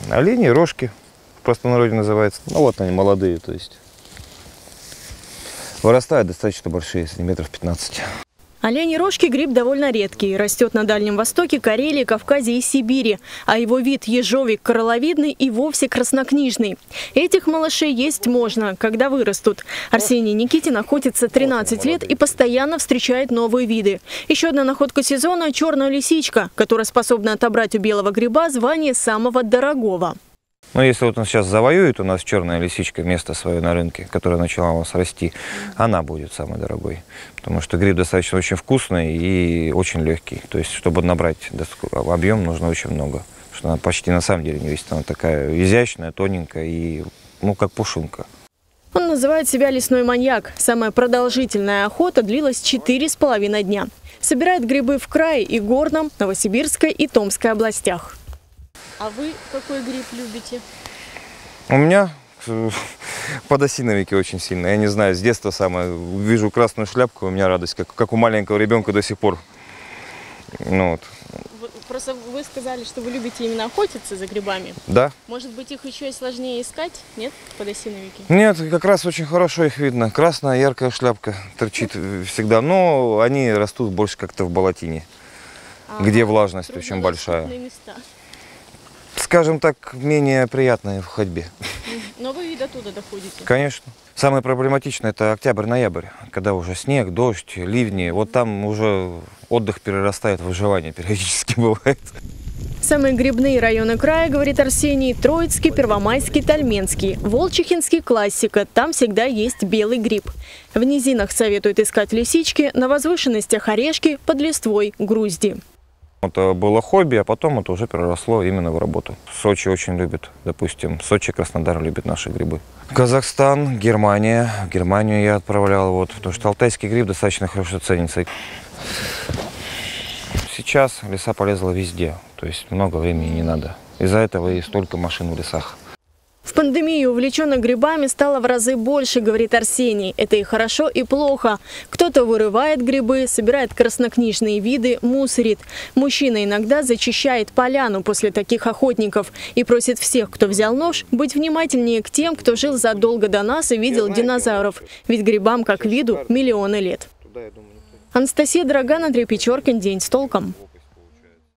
Олени, рожки, в простонародье называется. Ну вот они молодые, то есть вырастают достаточно большие, сантиметров 15. Олени-рожки – гриб довольно редкий. Растет на Дальнем Востоке, Карелии, Кавказе и Сибири. А его вид ежовик коралловидный и вовсе краснокнижный. Этих малышей есть можно, когда вырастут. Арсений Никитин охотится 13 лет и постоянно встречает новые виды. Еще одна находка сезона – черная лисичка, которая способна отобрать у белого гриба звание самого дорогого. Но если вот он сейчас завоюет у нас черная лисичка место свое на рынке, которая начала у нас расти, она будет самой дорогой. Потому что гриб достаточно очень вкусный и очень легкий. То есть, чтобы набрать объем, нужно очень много. Потому что она почти на самом деле не весит. Она такая изящная, тоненькая и, ну, как пушинка. Он называет себя лесной маньяк. Самая продолжительная охота длилась 4,5 дня. Собирает грибы в крае и Горном, Новосибирской и Томской областях. А вы какой гриб любите? У меня подосиновики очень сильно. Я не знаю, с детства самое. Вижу красную шляпку, у меня радость, как у маленького ребенка до сих пор. Ну, вот. Просто вы сказали, что вы любите именно охотиться за грибами. Да. Может быть, их еще и сложнее искать, нет, подосиновики? Нет, как раз очень хорошо их видно. Красная, яркая шляпка торчит всегда. Но они растут больше как-то в болотине, где влажность очень большая. Места. Скажем так, менее приятные в ходьбе. Но вы и до туда доходите? Конечно. Самое проблематичное – это октябрь-ноябрь, когда уже снег, дождь, ливни. Вот там уже отдых перерастает в выживание, периодически бывает. Самые грибные районы края, говорит Арсений, Троицкий, Первомайский, Тальменский. Волчихинский – классика, там всегда есть белый гриб. В низинах советуют искать лисички, на возвышенностях орешки, под листвой грузди. Это было хобби, а потом это уже переросло именно в работу. Сочи очень любит, допустим, Сочи, Краснодар любит наши грибы. Казахстан, Германия. В Германию я отправлял, вот, потому что алтайский гриб достаточно хорошо ценится. Сейчас леса полезла везде, то есть много времени не надо. Из-за этого и столько машин в лесах. В пандемию увлеченных грибами стало в разы больше, говорит Арсений. Это и хорошо, и плохо. Кто-то вырывает грибы, собирает краснокнижные виды, мусорит. Мужчина иногда зачищает поляну после таких охотников и просит всех, кто взял нож, быть внимательнее к тем, кто жил задолго до нас и видел динозавров. Ведь грибам, как виду, миллионы лет. Анастасия Драган, Андрей Печоркин. День с толком.